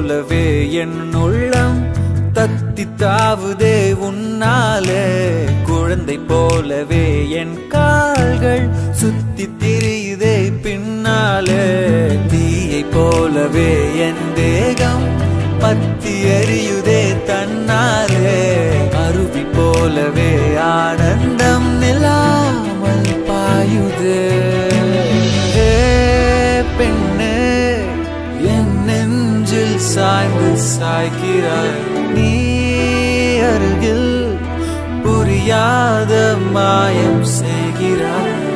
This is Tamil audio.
போலவே என் உள்ளம் தத்தி தாவுதே உன்னாலே குழந்தை போலவே என் கால்கள் சுத்தி திரியுதே பின்னாலே தீயை போலவே என் தேகம் பத்தி எரியுதே தன்னாலே அருவி போலவே ஆனந்தம் நிலாமல் பாயுதே பெண்ணே என் நெஞ்சில் சாய்ந்து சாய்கிறாய் நீ அருகில் புரியாத மாயம் செய்கிறாய்